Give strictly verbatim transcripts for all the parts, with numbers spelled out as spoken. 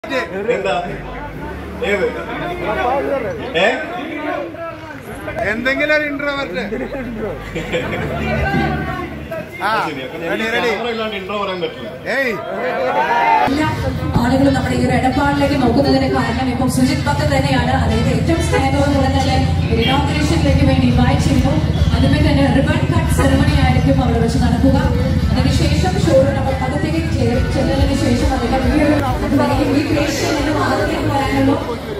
എന്തെങ്കിലും ഒരു ഇൻട്രോ വരട്ടെ. ആളുകൾ നമ്മുടെ ഈ ഒരു ഇടപാടിലേക്ക് നോക്കുന്നതിന് കാരണം ഇപ്പം സുജിത് ഭക്ത് തന്നെയാണ്. അതായത് ഏറ്റവും സ്നേഹത്തോടെ തന്നെ ഇനോഗ്രേഷനിലേക്ക് വേണ്ടി ഇൻവൈറ്റ് ചെയ്യുന്നു. അതുപോലെ തന്നെ റിബൺ കട്ട് സെറമണി ആയിരിക്കും അവിടെ വെച്ച് നടക്കുക. അതിനുശേഷം ഷോയുടെ നമ്മൾ പദത്തേക്ക് ചെല്ലുന്നതിന് ശേഷം അദ്ദേഹം ഈ ഒരു ഈ ക്രിയേഷൻ എന്ന് ആദ്യം പറയാനുള്ളൂ.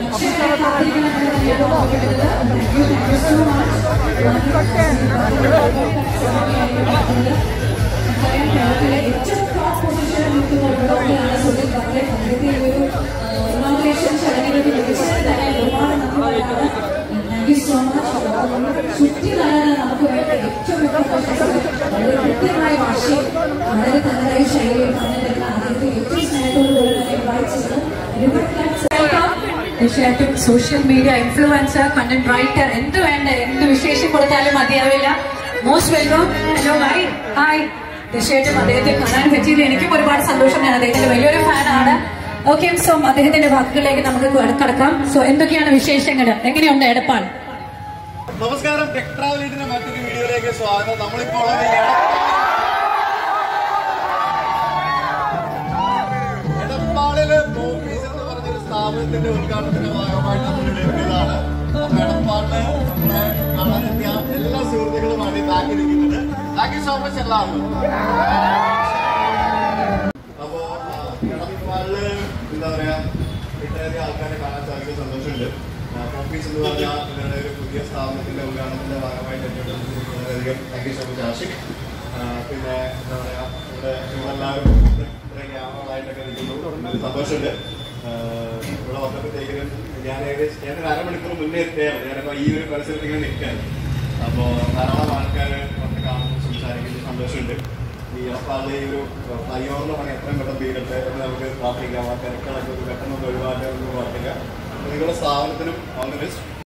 ഏറ്റവും ടോപ്പ് പൊസിഷനിൽ നിൽക്കുന്നവരോടാണ് സുജിത് ഭക്തെ അദ്ദേഹത്തെ ഈ ഒരു ഇനോഗ്രേഷൻ ചടങ്ങിലേക്ക് ലഭിച്ചത് തന്നെ ഒരുപാട് നന്ദിയാണ്. Thank you so much. ചുറ്റി നടന്ന് നമുക്ക് വേണ്ട ഏറ്റവും വളരെ കൃത്യമായ ഭാഷയും വളരെ തനതായ ശൈലിയും പറഞ്ഞിരുന്ന അദ്ദേഹത്തെ ഏറ്റവും സ്നേഹത്തോടുകൂടി തന്നെ ഇൻവൈറ്റ് ചെയ്യുന്നു. തീർച്ചയായിട്ടും social media influencer, content writer, എന്ത് വേണ്ട എന്ത് വിശേഷം കൊടുത്താലും മതിയാവില്ല. Most welcome. Hello hi hi തീർച്ചയായിട്ടും അദ്ദേഹത്തെ കാണാൻ പറ്റിയത് എനിക്കും ഒരുപാട് സന്തോഷം. ഞാൻ അദ്ദേഹത്തിന്റെ വലിയൊരു ഫാനാണ്. ഓക്കെ, സോ അദ്ദേഹത്തിന്റെ വാക്കുകളിലേക്ക് നമുക്ക് കടക്കാം. സോ എന്തൊക്കെയാണ് വിശേഷങ്ങൾ, എങ്ങനെയുണ്ട് എടപ്പാൾ? നമസ്കാരം, ടെക് ട്രാവലിന്റെ മറ്റൊരു വീഡിയോയിലേക്ക് സ്വാഗതം. നമ്മളിപ്പോൾ എടപ്പാളില് ഓഫീസ് എന്ന് പറഞ്ഞൊരു സ്ഥാപനത്തിന്റെ ഉദ്ഘാടനത്തിന്റെ ഭാഗമായിട്ട് നമ്മൾ എടുക്കുന്നതാണ്. എടപ്പാളില് നമ്മളെ കാണാനെത്തിയ എല്ലാ സുഹൃത്തുക്കളുമാണ് ഈ ബാക്കി നിൽക്കുന്നത്. താങ്ക് യു സോ മച്ച് എല്ലാവർക്കും. അപ്പോ എടപ്പാളില് എന്താ പറയാ, ഇത്രയധികം ആൾക്കാരെ കാണാൻ സാധിക്കുന്ന സന്തോഷമുണ്ട്. ഓഫീസ് എന്ന് പറഞ്ഞാൽ നിങ്ങളുടെ ഒരു പുതിയ സ്ഥാപനത്തിന്റെ ഉദ്ഘാടനത്തിന്റെ ഭാഗമായിട്ട് വളരെയധികം thank you so much Ashiq. പിന്നെ എന്താ പറയാ, ഇവിടെ നിങ്ങളെല്ലാവരും ഇത്ര ക്യാമറകളായിട്ടൊക്കെ നിൽക്കുന്നു, സന്തോഷമുണ്ട്. ഇവിടെ വന്നപ്പോഴത്തേക്കിനും ഞാൻ ഏകദേശം ഞാനൊരു അരമണിക്കൂർ മുന്നേ എത്തിയാണ്. ഞാനിപ്പോൾ ഈ ഒരു പരിസരത്ത് ഇങ്ങനെ നിൽക്കാൻ. അപ്പോൾ ധാരാളം ആൾക്കാർ വന്ന് കാണുന്നു, സംസാരിക്കുന്നു, സന്തോഷമുണ്ട്. ഈ എടപ്പാളിലെ ഈ ഒരു ഫ്ലൈ ഓവറിന് പണി എത്രയും പെട്ടെന്ന് തീരട്ടെ എന്ന് നമുക്ക് പ്രാർത്ഥിക്കാം. ആ തിരക്കുകളൊക്കെ പെട്ടെന്ന് ഒഴിവാക്കാൻ നമുക്ക് പ്രാർത്ഥിക്കാം. നിങ്ങളുടെ സ്ഥാപനത്തിനും ഓൾ ദി ബെസ്റ്റ്.